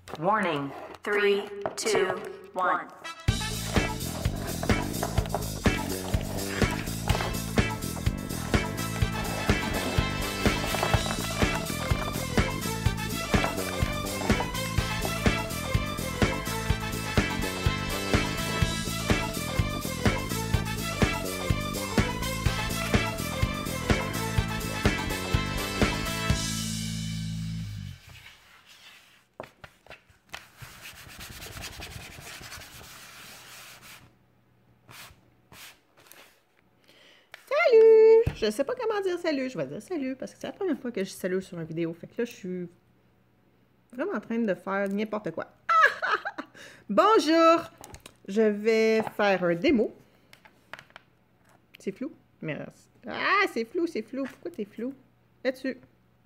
Warning. 3, 2, 1. Je sais pas comment dire salut. Je vais dire salut parce que c'est la première fois que je dis salut sur une vidéo. Fait que là, je suis vraiment en train de faire n'importe quoi. Bonjour! Je vais faire un démo. C'est flou? Merci. Ah, c'est flou, c'est flou. Pourquoi t'es flou? Là-dessus.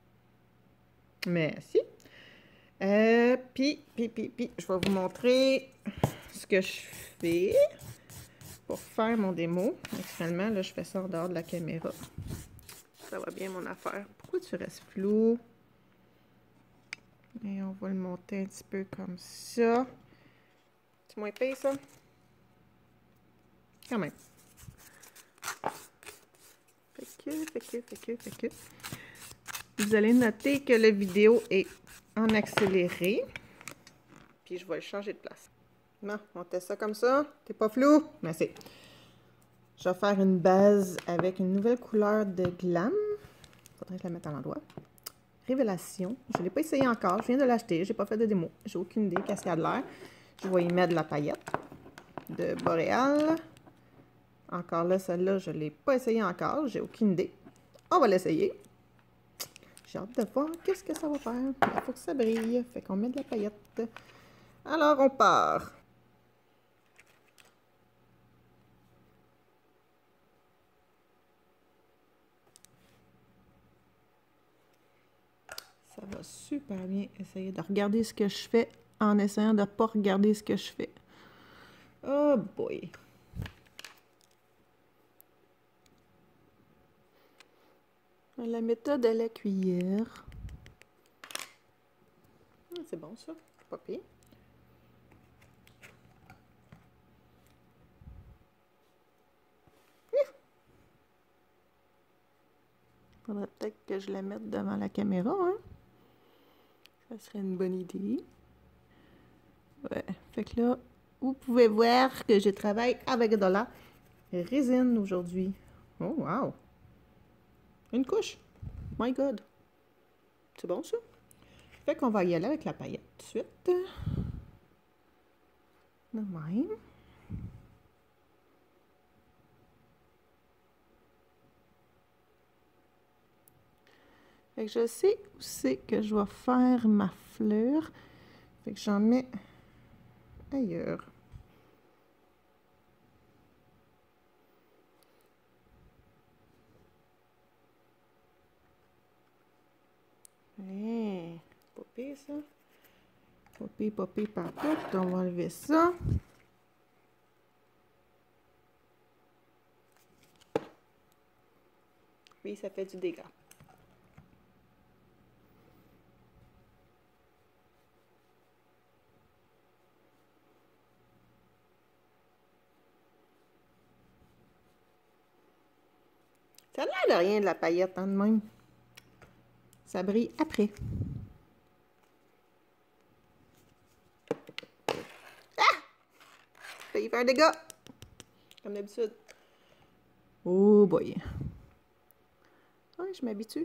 Merci. Puis, je vais vous montrer ce que je fais pour faire mon démo. Naturellement, là, je fais ça en dehors de la caméra. Ça va bien, mon affaire. Pourquoi tu restes flou? Et on va le monter un petit peu comme ça. C'est moins épais, ça? Quand même. Fait que. Vous allez noter que la vidéo est en accéléré. Puis je vais le changer de place. Bon, on teste ça comme ça. T'es pas flou? Merci. Je vais faire une base avec une nouvelle couleur de glam. Faudrait que je la mette à l'endroit. Révélation. Je ne l'ai pas essayé encore. Je viens de l'acheter. J'ai pas fait de démo. J'ai aucune idée qu'est-ce qu'il y a de l'air. Je vais y mettre de la paillette de Boréal. Encore là, celle-là, je ne l'ai pas essayé encore. J'ai aucune idée. On va l'essayer. J'ai hâte de voir qu'est-ce que ça va faire. Il faut que ça brille. Fait qu'on met de la paillette. Alors, on part. Ça va super bien essayer de regarder ce que je fais en essayant de ne pas regarder ce que je fais. Oh boy! La méthode à la cuillère. C'est bon ça, pas pire. Faudrait peut-être que je la mette devant la caméra, hein? Ça serait une bonne idée. Ouais, fait que là, vous pouvez voir que je travaille avec de la résine aujourd'hui. Oh, wow! Une couche! My God! C'est bon, ça? Fait qu'on va y aller avec la paillette tout de suite. De même. Fait que je sais où c'est que je vais faire ma fleur. Fait que j'en mets ailleurs. Hey, pas pire ça. Pas pire partout. On va enlever ça. Oui, ça fait du dégât. Ça a l'air de rien de la paillette, hein, de même. Ça brille après. Ah! Failli faire un dégât. Comme d'habitude. Oh boy. Ouais, je m'habitue.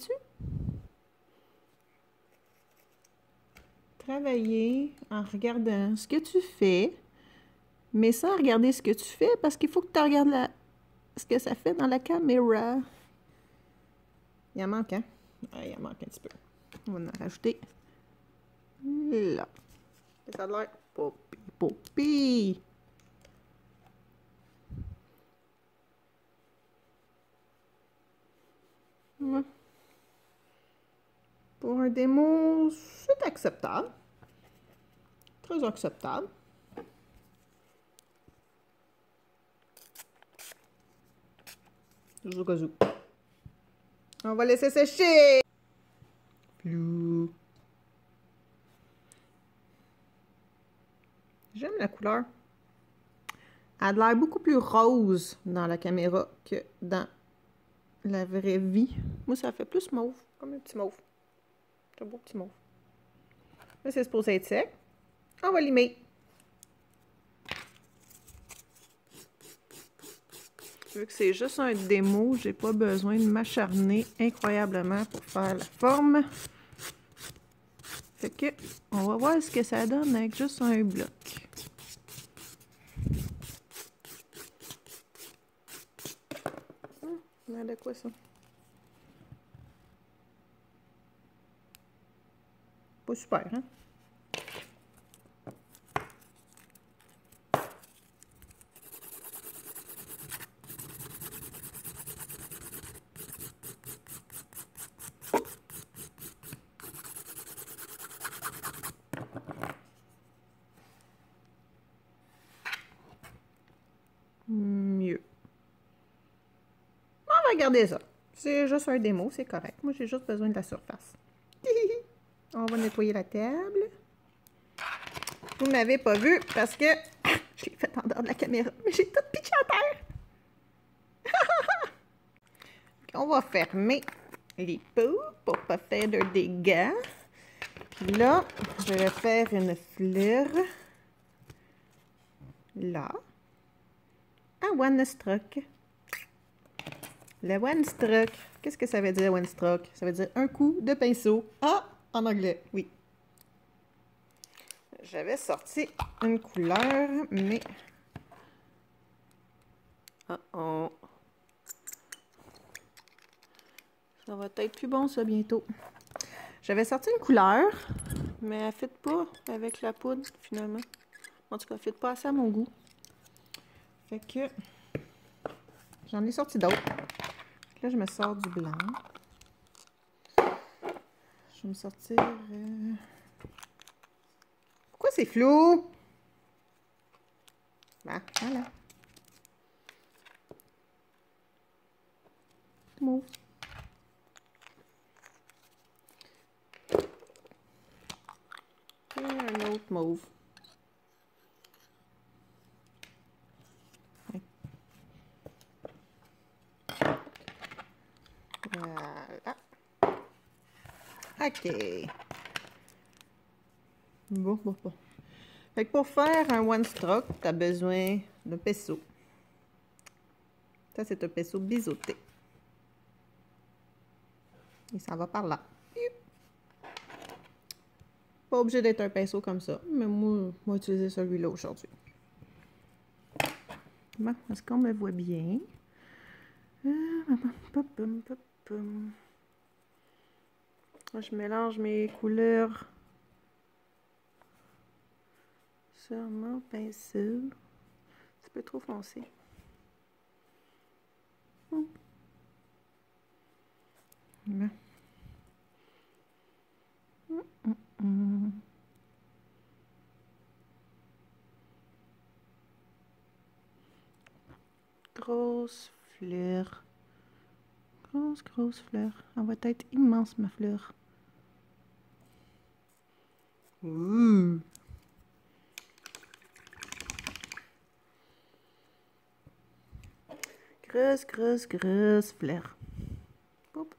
Travailler en regardant ce que tu fais, mais sans regarder ce que tu fais, parce qu'il faut que tu regardes ce que ça fait dans la caméra. Il en manque, hein? Ouais, il en manque un petit peu. On va en rajouter là. Ça a l'air poppy. Ouais. Pour un démo, c'est acceptable. Très acceptable. Zoukazou. On va laisser sécher. Flou. J'aime la couleur. Elle a l'air beaucoup plus rose dans la caméra que dans la vraie vie. Moi, ça fait plus mauve, comme un petit mauve. C'est un beau petit mauve. Là, c'est supposé être sec. On va limer. Vu que c'est juste un démo, j'ai pas besoin de m'acharner incroyablement pour faire la forme. Fait que, on va voir ce que ça donne avec juste un bloc. L'air de quoi ça? Pas super, hein? Mieux. On va garder ça. C'est juste un démo, c'est correct. Moi, j'ai juste besoin de la surface. On va nettoyer la table. Vous ne m'avez pas vu parce que je l'ai fait en dehors de la caméra, mais j'ai tout pitché à terre. On va fermer les pots pour pas faire de dégâts. Puis là, je vais faire une fleur là, à one stroke. Le one stroke. Qu'est-ce que ça veut dire, one stroke? Ça veut dire un coup de pinceau. Ah, en anglais, oui. J'avais sorti une couleur, mais... Oh. Ça va être plus bon, ça, bientôt. J'avais sorti une couleur, mais elle ne fit pas avec la poudre, finalement. En tout cas, elle ne fit pas assez à mon goût. Fait que... j'en ai sorti d'autres. Là, je me sors du blanc. Je vais me sortir... Pourquoi c'est flou? Ah, voilà. Mauve. Et un autre mauve. Voilà. OK. Bon. Fait que pour faire un one stroke, tu as besoin d'un pinceau. Ça, c'est un pinceau biseauté. Et ça va par là. Pas obligé d'être un pinceau comme ça, mais moi, je vais utiliser celui-là aujourd'hui. Bon, est-ce qu'on me voit bien? Je mélange mes couleurs sur mon pinceau. C'est un peu trop foncé. Bon. Grosse fleur. Grosse fleur. Elle va être immense, ma fleur. Ouh! Grosse fleur. Hop.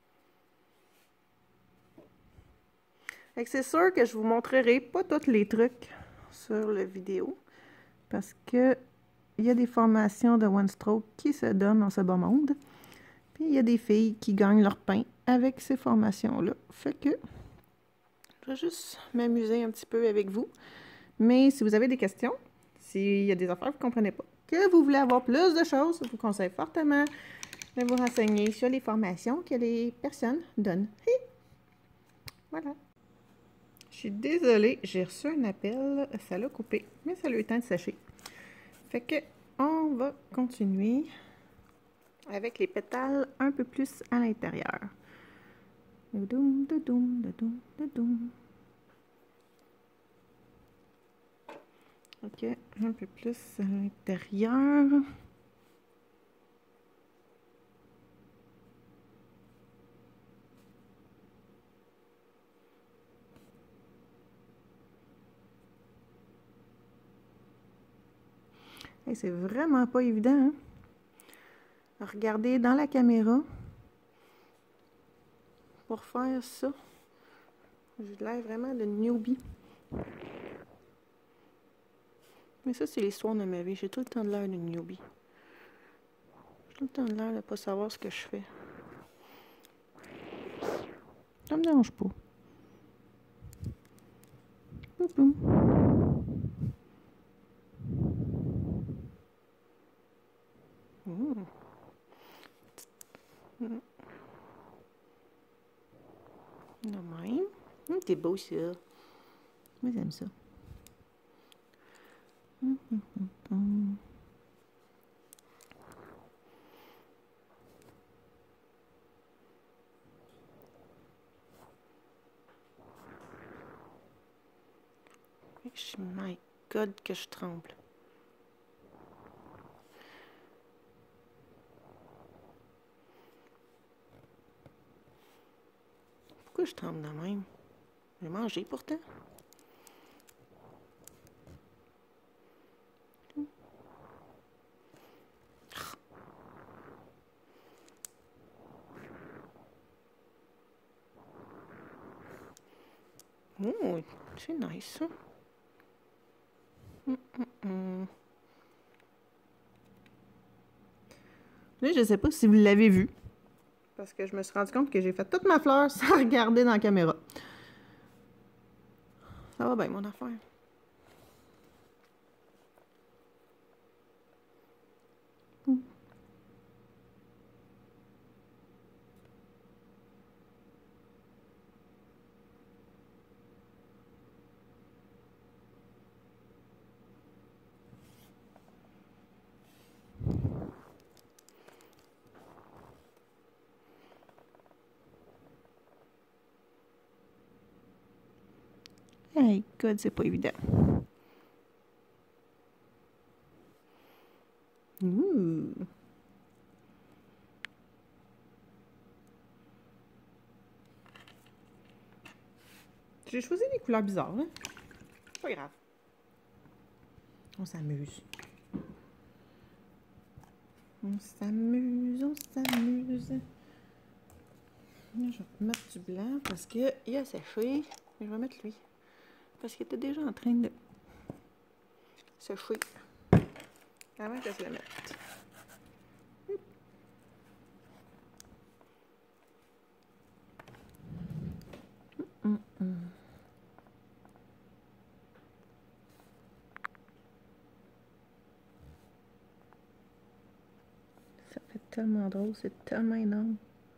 Fait que c'est sûr que je vous montrerai pas tous les trucs sur la vidéo parce que il y a des formations de one stroke qui se donnent dans ce bas monde. Puis il y a des filles qui gagnent leur pain avec ces formations-là. Fait que je vais juste m'amuser un petit peu avec vous. Mais si vous avez des questions, s'il y a des affaires que vous ne comprenez pas, que vous voulez avoir plus de choses, je vous conseille fortement de vous renseigner sur les formations que les personnes donnent. Voilà. Je suis désolée, j'ai reçu un appel, ça l'a coupé, mais ça a eu le temps de sécher. Fait que on va continuer avec les pétales un peu plus à l'intérieur. Ok, un peu plus à l'intérieur. Hey, c'est vraiment pas évident, hein? Regardez dans la caméra pour faire ça. J'ai l'air vraiment de newbie. Mais ça, c'est l'histoire de ma vie. J'ai tout le temps de l'air de newbie. J'ai tout le temps de l'air de ne pas savoir ce que je fais. Ça me dérange pas. Boum, boum. De même. T'es beau, ça. Moi, j'aime ça. My God, que je tremble. Pourquoi je tremble de même? J'ai mangé pourtant. Oh, c'est nice, ça. Là, je sais pas si vous l'avez vu. Parce que je me suis rendu compte que j'ai fait toute ma fleur sans regarder dans la caméra. Ça va bien, mon affaire. Hey, God, c'est pas évident. Ouh. J'ai choisi des couleurs bizarres, hein? Pas grave. On s'amuse. On s'amuse, on s'amuse. Là, je vais mettre du blanc parce qu'il a séché. Mais je vais mettre lui. Parce qu'il était déjà en train de sécher. Avant que je le mette. Ça fait tellement drôle, c'est tellement énorme.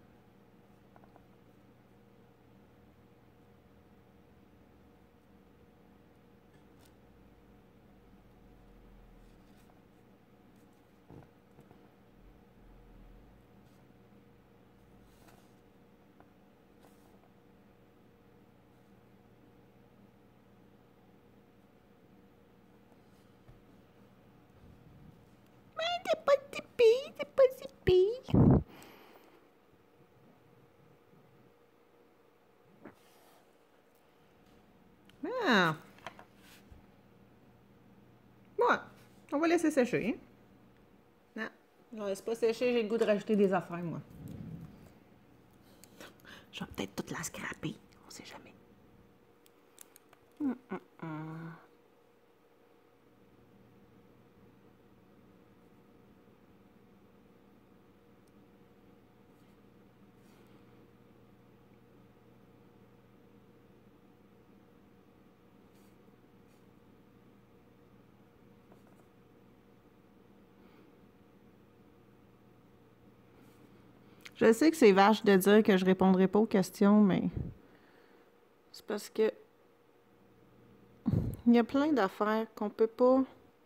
T'es pas si pire, t'es pas si pire. Ah. Bon, on va laisser sécher. Non, je laisse pas sécher, j'ai le goût de rajouter des affaires, moi. Je vais peut-être toute la scraper, on sait jamais. Je sais que c'est vache de dire que je répondrai pas aux questions, mais c'est parce que il y a plein d'affaires qu'on peut pas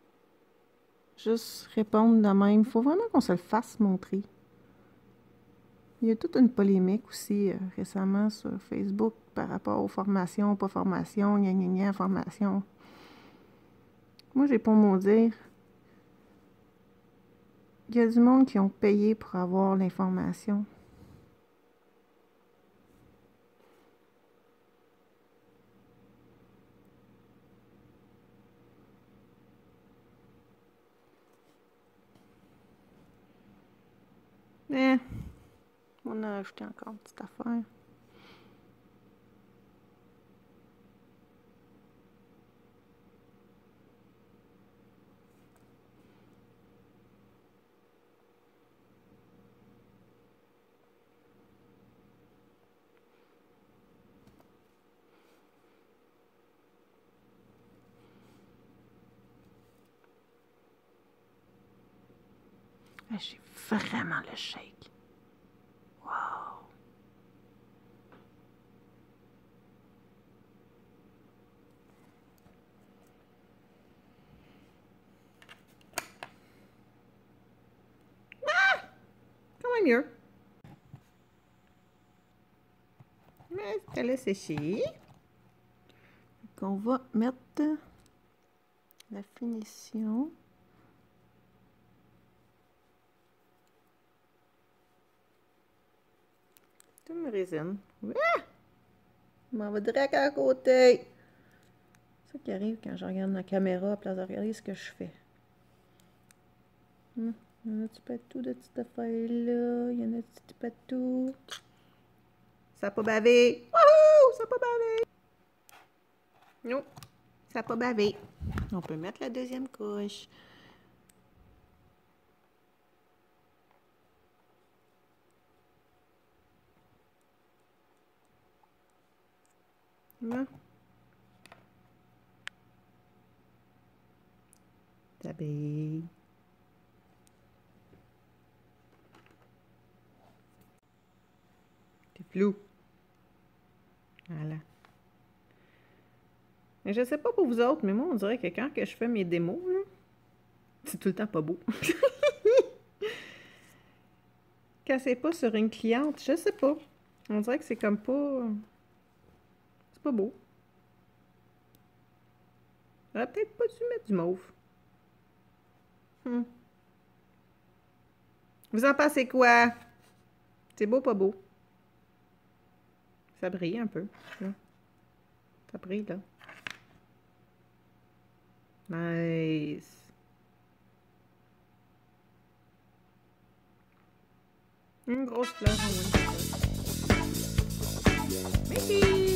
juste répondre de même. Il faut vraiment qu'on se le fasse montrer. Il y a toute une polémique aussi récemment sur Facebook par rapport aux formations, pas formations, gna gna gna, formation. Moi, j'ai pas mot dire. Il y a du monde qui ont payé pour avoir l'information. On a ajouté encore une petite affaire. J'ai vraiment le shake. Wow! Ah! Quand même mieux. Mais elle est séchée. On va mettre la finition. Tout me résine. Ah! Je m'en vais direct à côté. C'est ça qui arrive quand je regarde ma caméra à place de regarder ce que je fais. Il y en a un petit peu tout de cette affaire-là. Il y en a un petit peu tout. Ça n'a pas bavé. Wouhou! Ça n'a pas bavé. Non, ça n'a pas bavé. On peut mettre la deuxième couche. Là. Tabé. C'est flou. Voilà. Mais je sais pas pour vous autres, mais moi, on dirait que quand que je fais mes démos, c'est tout le temps pas beau. Quand c'est pas sur une cliente, je sais pas. On dirait que c'est comme pas... C'est pas beau. J'aurais peut-être pas dû mettre du mauve. Vous en pensez quoi? C'est beau, pas beau? Ça brille un peu. Là. Ça brille, là. Nice. Une grosse fleur en moins. Merci.